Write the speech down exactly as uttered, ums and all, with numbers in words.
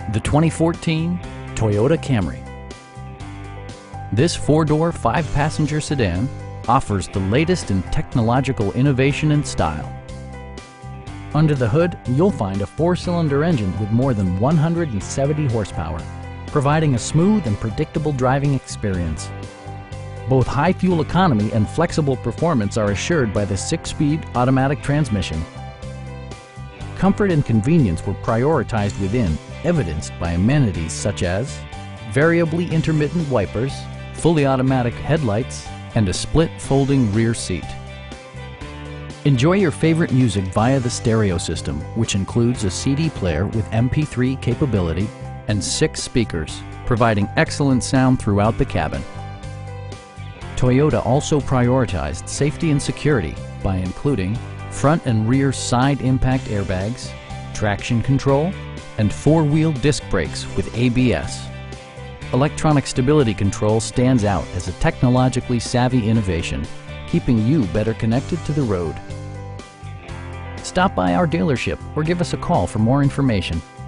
The twenty fourteen Toyota Camry. This four-door, five-passenger sedan offers the latest in technological innovation and style. Under the hood, you'll find a four-cylinder engine with more than one hundred seventy horsepower, providing a smooth and predictable driving experience. Both high fuel economy and flexible performance are assured by the six-speed automatic transmission. Comfort and convenience were prioritized within, evidenced by amenities such as variably intermittent wipers, fully automatic headlights, and a split folding rear seat. Enjoy your favorite music via the stereo system, which includes a C D player with M P three capability and six speakers, providing excellent sound throughout the cabin. Toyota also prioritized safety and security by including front and rear side impact airbags, traction control, and four-wheel disc brakes with A B S. Electronic stability control stands out as a technologically savvy innovation, keeping you better connected to the road. Stop by our dealership or give us a call for more information.